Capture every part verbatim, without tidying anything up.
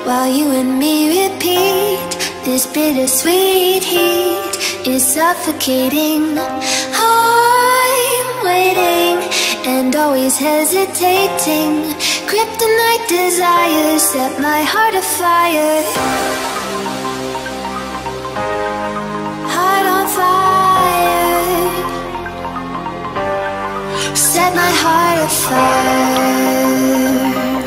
while you and me repeat. This bittersweet heat is suffocating. I'm waiting and always hesitating. Kryptonite desires set my heart afire. Heart on fire. Set my heart afire.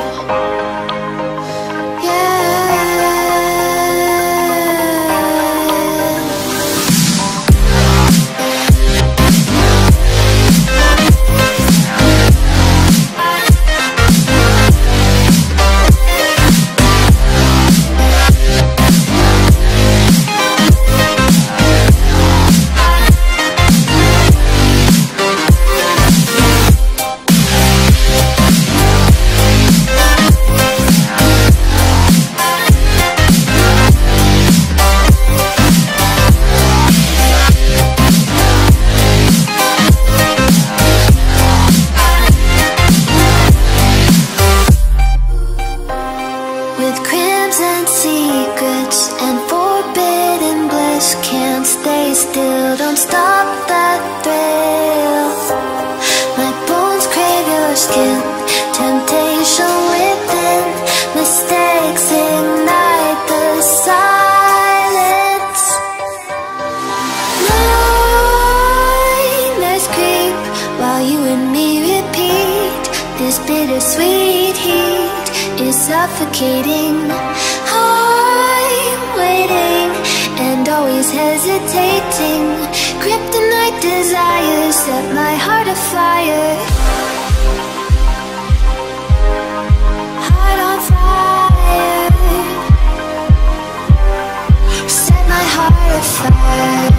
Bittersweet heat is suffocating. I'm waiting and always hesitating. Kryptonite desires set my heart afire. Heart on fire. Set my heart afire.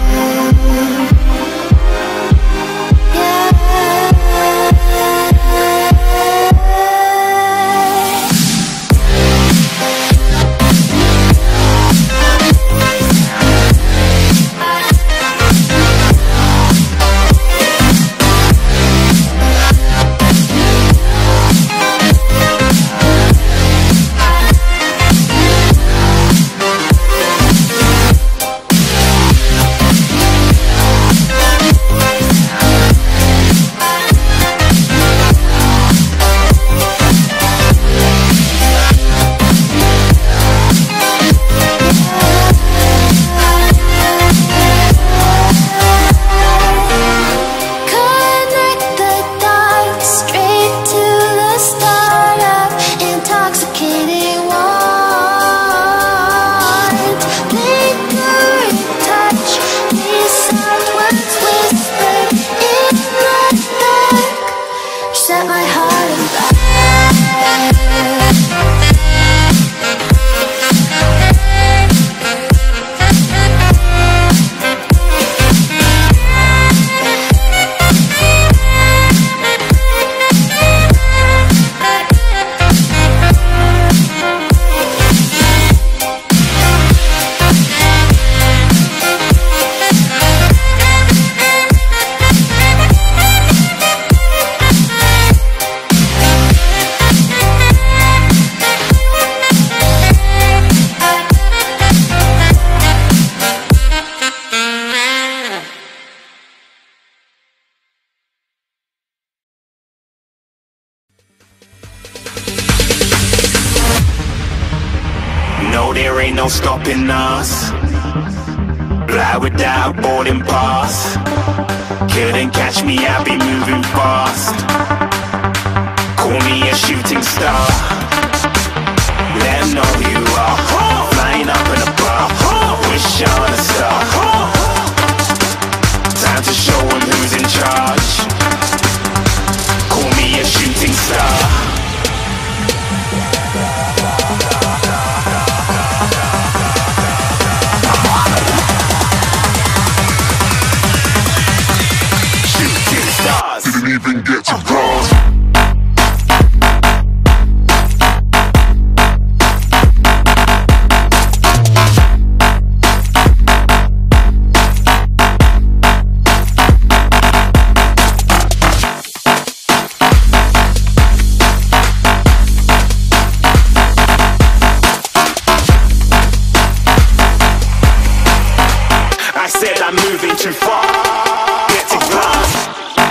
There ain't no stopping us. Fly without boarding pass. Couldn't catch me, I'll be moving fast. Call me a shooting star. Let 'em know who you are. Flying up in a bar. Wish on a star. Time to show 'em who's in charge. Call me a shooting star. Didn't even get to cross. too far. Get to glass.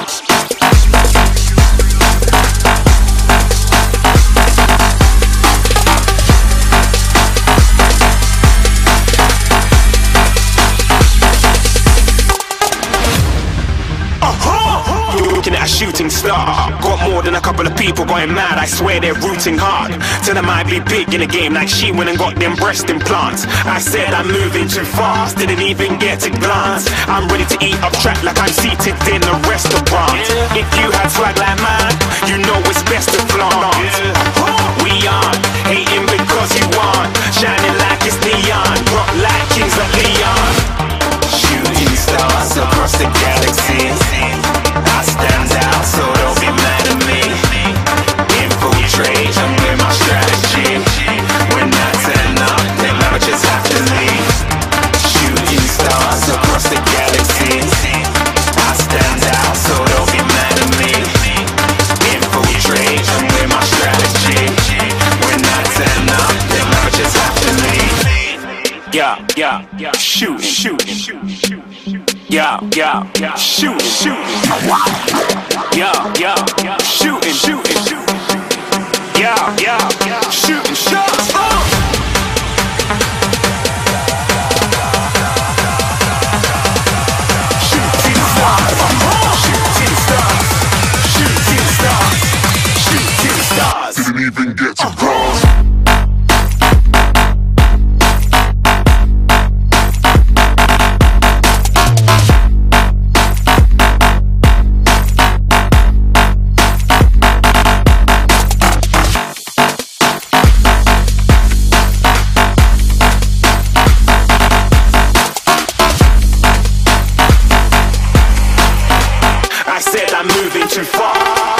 Looking at a shooting star. Got more than a couple of people going mad, I swear they're rooting hard. Tell them I'd be big in the game like she went and got them breast implants. I said I'm moving too fast, didn't even get a glance. I'm ready to eat up track like I'm seated in a restaurant. If you had swag like mine, you know it's best to flaunt. We aren't hating because you aren't shining like it's neon, rock like kings of Leon. Shooting stars across the galaxy, I stand out, so don't be mad at me. Infiltrate, I'm with my strategy. When I turn up, then I just have to leave. Shooting stars across the galaxy, I stand out, so don't be mad at me. Infiltrate, I'm with my strategy. When I turn up, then I just have to leave. Yeah, yeah, yeah, shoot, shoot, shoot, shoot. Yeah, yeah, yeah, shooting, shooting. Yeah, yeah, yeah, shooting, shooting, shooting. Yeah, yeah, yeah, shooting shots. Oh! Shooting stars, shooting stars, shooting stars, shooting stars. Didn't even get to cross. I'm moving too far.